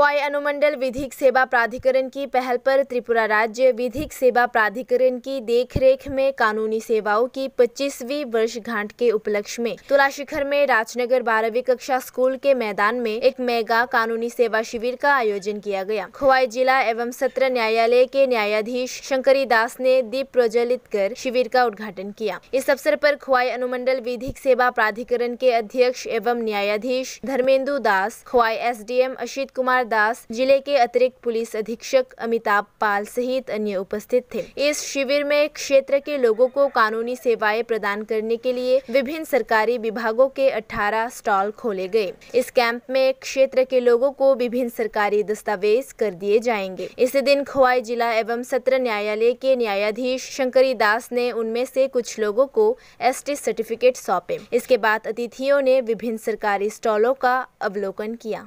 खोवाई अनुमंडल विधिक सेवा प्राधिकरण की पहल पर त्रिपुरा राज्य विधिक सेवा प्राधिकरण की देखरेख में कानूनी सेवाओं की 25वीं वर्षगांठ के उपलक्ष्य में तुलाशिखर में राजनगर 12वीं कक्षा स्कूल के मैदान में एक मेगा कानूनी सेवा शिविर का आयोजन किया गया। खोवाई जिला एवं सत्र न्यायालय के न्यायाधीश शंकरी दास ने दीप प्रज्वलित कर शिविर का उद्घाटन किया। इस अवसर पर खोवाई अनुमंडल विधिक सेवा प्राधिकरण के अध्यक्ष एवं न्यायाधीश धर्मेंदु दास, खोवाई एसडीएम अशित कुमार दास, जिले के अतिरिक्त पुलिस अधीक्षक अमिताभ पाल सहित अन्य उपस्थित थे। इस शिविर में क्षेत्र के लोगों को कानूनी सेवाएं प्रदान करने के लिए विभिन्न सरकारी विभागों के 18 स्टॉल खोले गए। इस कैंप में क्षेत्र के लोगों को विभिन्न सरकारी दस्तावेज कर दिए जाएंगे। इस दिन खोवाई जिला एवं सत्र न्यायालय के न्यायाधीश शंकरी दास ने उनमें से कुछ लोगों को एसटी सर्टिफिकेट सौंपे। इसके बाद अतिथियों ने विभिन्न सरकारी स्टॉलों का अवलोकन किया।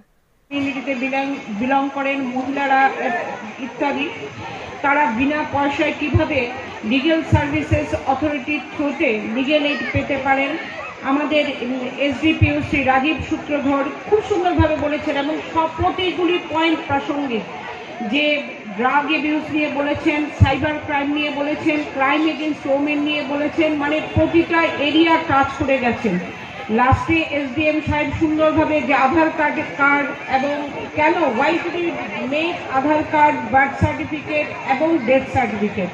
बिलंग करें महिलारा इत्यादि तारा बिना पैसाय किभाबे लीगल सार्विसेस अथरिटी थ्रूते लीगल एड पेते पारेन आमादेर एसडीपीओ श्री राजीव सूत्रधर खूब सुंदर भावे बोलेছেন এবং প্রতিগুলি পয়েন্ট প্রাসঙ্গিক যে ড্রাগ অ্যাবিউজ নিয়ে বলেছেন, সাইবার ক্রাইম নিয়ে বলেছেন, ক্রাইম এগেইনস্ট ওমেন নিয়ে বলেছেন, মানে প্রতিটা এরিয়া টাচ করে গেছেন। লাস্টে এসডিএম সাহেব সুন্দরভাবে যে আধার কার্ড এবং কেন why should you make Aadhaar card, birth certificate এবং ডেথ সার্টিফিকেট,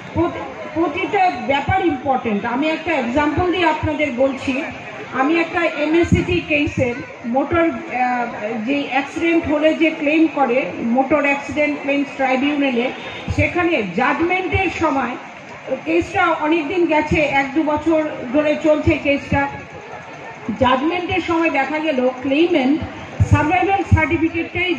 প্রতিটা ব্যাপার ইম্পর্টেন্ট। আমি একটা এক্সাম্পল দিয়ে আপনাদের বলছি। আমি একটা এমএসসিটি কেসের মোটর যে অ্যাক্সিডেন্ট হলে যে ক্লেম করে মোটর অ্যাক্সিডেন্ট ক্লেমস ট্রাইব্যুনালে, সেখানে জাজমেন্টের সময় কেসটা অনেকদিন গেছে, 1-2 বছর ধরে চলছে কেসটা। জাজমেন্টের সময় দেখা গেল ক্লেইমেন্ট সার্ভাইভাল সার্টিফিকেটটাই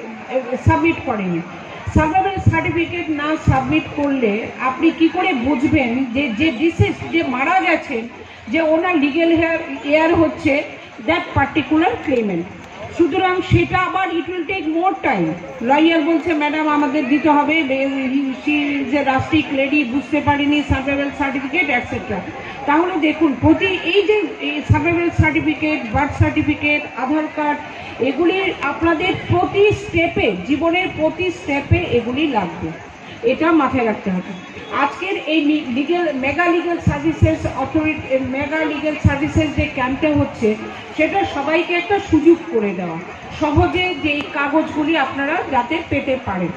সাবমিট করেনি। সার্ভাইভাল সার্টিফিকেট না সাবমিট করলে আপনি কি করে বুঝবেন যে ডিসিজ যে মারা গেছেন যে ওনার লিগেল হেয়ার হচ্ছে দ্যাট পার্টিকুলার ক্লেইমেন্ট। সুতরাং সেটা আবার it will take more time. Lawyer বলছে ম্যাডাম আমাদের দিতে হবে, she is a rustic lady, বুঝতে পারিনি সার্ভাইভাল সার্টিফিকেট এটসেট্রা। তাহলে দেখুন এই যে survival certificate, birth certificate, Aadhaar card, এগুলি আপনাদের প্রতি স্টেপে, জীবনের প্রতি স্টেপে এগুলি লাগবে, এটা মাথায় রাখতে হবে। আজকের এই mega legal services authority, mega legal services যে ক্যাম্পটা হচ্ছে সেটা সবাইকে একটা সুযোগ করে দেওয়া, সহজে যে কাগজগুলি আপনারা যাতে পেতে পারেন।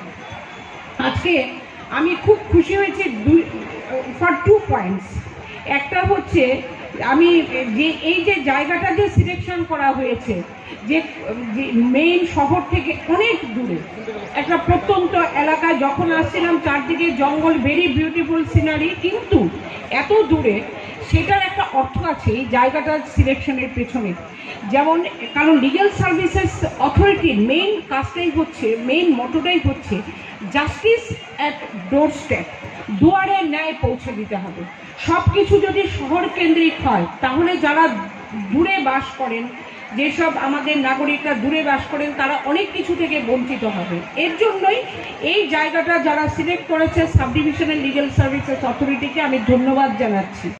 আজকে আমি খুব খুশি হয়েছি ফর 2 পয়েন্টস। একটা হচ্ছে আমি যে এই যে জায়গাটা যে সিলেকশন করা হয়েছে যে মেইন শহর থেকে অনেক দূরে একটা প্রত্যন্ত এলাকায়, যখন আসছিলাম চারদিকে জঙ্গল, ভেরি বিউটিফুল সিনারি, কিন্তু এত দূরে, সেটার একটা অর্থ আছে এই জায়গাটার সিলেকশনের পেছনে। যেমন কারণ লিগ্যাল সার্ভিসেস অথরিটির মেইন কাজটাই হচ্ছে, মেইন মোটোটাই হচ্ছে জাস্টিস অ্যাট ডোর স্টেপ, দুয়ারে ন্যায় পৌঁছে দিতে হবে। সব কিছু যদি শহর কেন্দ্রিক হয় তাহলে যারা দূরে বাস করেন, যেসব আমাদের নাগরিকরা দূরে বাস করেন, তারা অনেক কিছু থেকে বঞ্চিত হবে। এর জন্যই এই জায়গাটা যারা সিলেক্ট করেছে সাব ডিভিশনাল লিগ্যাল সার্ভিসেস অথরিটিকে আমি ধন্যবাদ জানাচ্ছি।